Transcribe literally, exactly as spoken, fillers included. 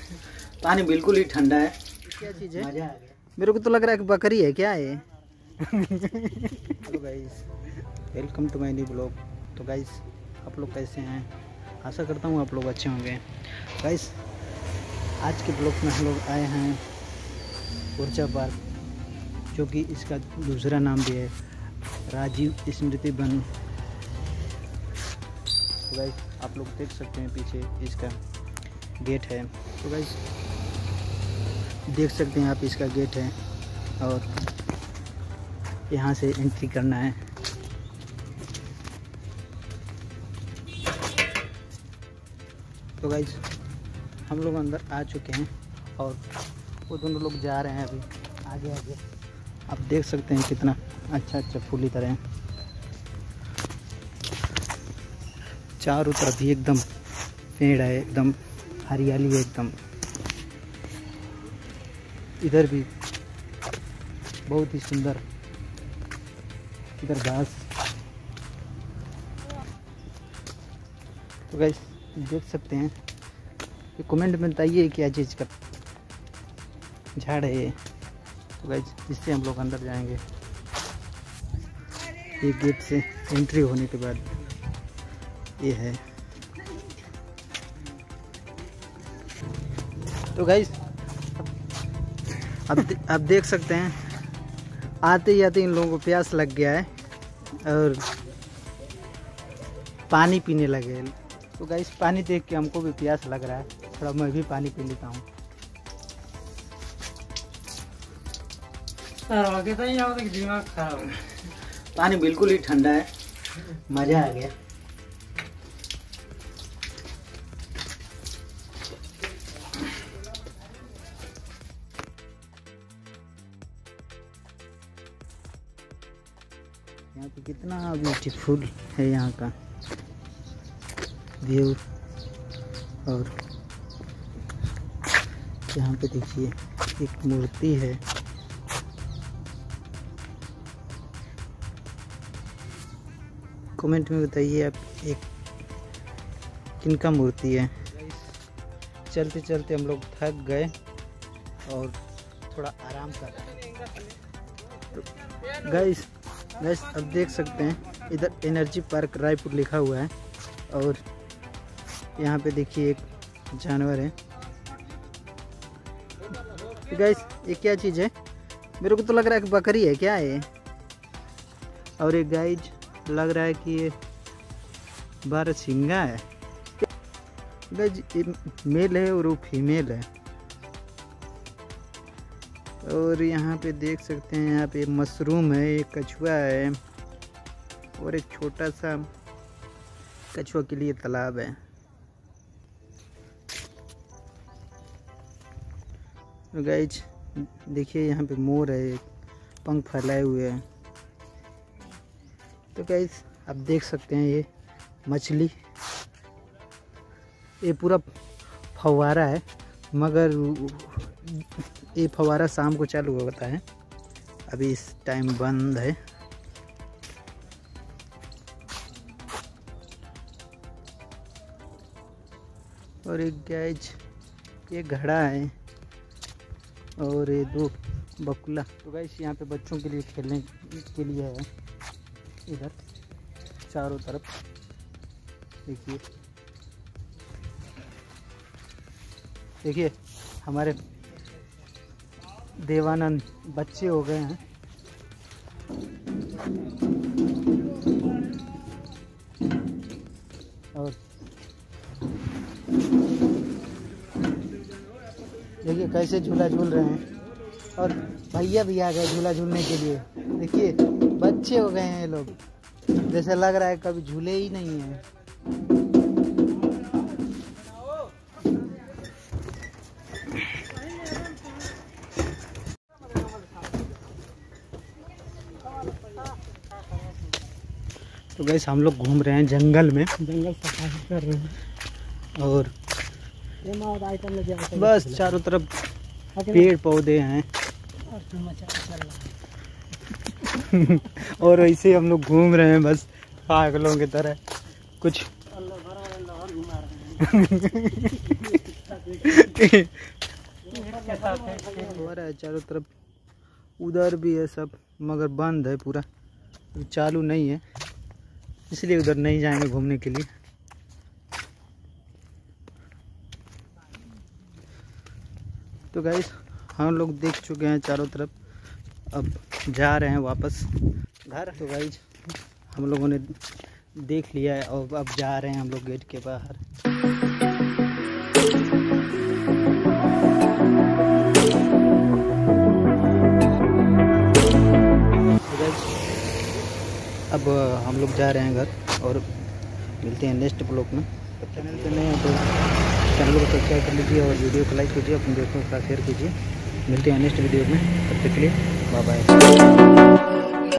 पानी बिल्कुल ही ठंडा है। क्या चीज़ है? मजा आ गया। मेरे को तो लग रहा है कि बकरी है क्या है। Hello guys, welcome to my new blog. तो गाइस आप लोग कैसे हैं? आशा करता हूँ आप लोग अच्छे होंगे। गाइस आज के ब्लॉग में हम लोग आए हैं ऊर्जा पार्क, जो कि इसका दूसरा नाम भी है राजीव स्मृति वन। तो गाइस आप लोग देख सकते हैं पीछे इसका गेट है। तो गाइस देख सकते हैं आप इसका गेट है और यहाँ से एंट्री करना है। तो गाइस हम लोग अंदर आ चुके हैं और वो दोनों लोग जा रहे हैं अभी आगे आगे। आप देख सकते हैं कितना अच्छा अच्छा फूली तरह है। चारों तरफ ही एकदम पेड़ है, एकदम हरियाली है एकदम। इधर भी बहुत ही सुंदर, इधर घास। तो गाइस देख सकते हैं, ये कमेंट में बताइए क्या चीज़ का झाड़ है ये। तो गाइस इससे हम लोग अंदर जाएंगे। ये गेट से एंट्री होने के बाद ये है। तो गाइस अब अब देख सकते हैं आते ही आते इन लोगों को प्यास लग गया है और पानी पीने लगे। तो गाइस पानी देख के हमको भी प्यास लग रहा है, थोड़ा मैं भी पानी पी लेता हूँ। दिमाग खराब। पानी बिल्कुल ही ठंडा है, मजा आ गया। यहाँ पे कितना ब्यूटीफुल है यहाँ का व्यू। और यहाँ पे देखिए एक मूर्ति है। कमेंट में बताइए आप एक किनका मूर्ति है। चलते चलते हम लोग थक गए और थोड़ा आराम कर रहे हैं। तो गाइस गाइस अब देख सकते हैं इधर एनर्जी पार्क रायपुर लिखा हुआ है और यहाँ पे देखिए एक जानवर है। गाइस ये क्या चीज़ है? मेरे को तो लग रहा है कि बकरी है क्या है। और एक गाइज लग रहा है कि ये बारहसिंगा है। गाइज ये मेल है और वो फीमेल है। और यहाँ पे देख सकते हैं यहाँ पे मशरूम है, एक कछुआ है और एक छोटा सा कछुआ के लिए तालाब है। तो गाइज देखिए यहाँ पे मोर है, पंख फैलाए हुए हैं। तो गाइज आप देख सकते हैं ये मछली, ये पूरा फव्वारा है, मगर ये फव्वारा शाम को चालू होता है, अभी इस टाइम बंद है। और एक गाइज ये घड़ा है और ये दो बकुला। तो गाइस यहाँ पे बच्चों के लिए खेलने के लिए है, इधर चारों तरफ देखिए। देखिए हमारे देवानंद बच्चे हो गए हैं। और देखिए कैसे झूला झूल रहे हैं और भैया भी आ गए झूला झूलने के लिए। देखिए बच्चे हो गए हैं ये लोग, जैसे लग रहा है कभी झूले ही नहीं है। तो गैस हम लोग घूम रहे हैं जंगल में, जंगल सफाई कर रहे हैं और बस चारों तरफ पेड़ पौधे हैं और ऐसे हम लोग घूम रहे हैं बस पागलों की तरह कुछ। हो रहा है चारों तरफ, उधर भी है सब मगर बंद है पूरा, चालू नहीं है, इसलिए उधर नहीं जाएंगे घूमने के लिए। तो गाइस हम लोग देख चुके हैं चारों तरफ, अब जा रहे हैं वापस घर। तो गाइस हम लोगों ने देख लिया है और अब जा रहे हैं हम लोग गेट के बाहर। तो गाइस अब हम लोग जा रहे हैं घर और मिलते हैं नेक्स्ट ब्लॉग में। तो चैनल पे नए हैं तो चैनल को सब्सक्राइब कर लीजिए और वीडियो को लाइक कीजिए, अपने दोस्तों के साथ शेयर कीजिए। मिलते हैं नेक्स्ट वीडियो में, तब तक के लिए बाय बाय।